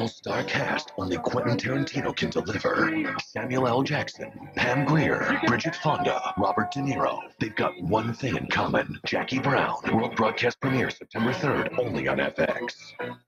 all-star cast only Quentin Tarantino can deliver. Samuel L. Jackson, Pam Grier, Bridget Fonda, Robert De Niro. They've got one thing in common. Jackie Brown. World broadcast premiere September 3rd, only on FX.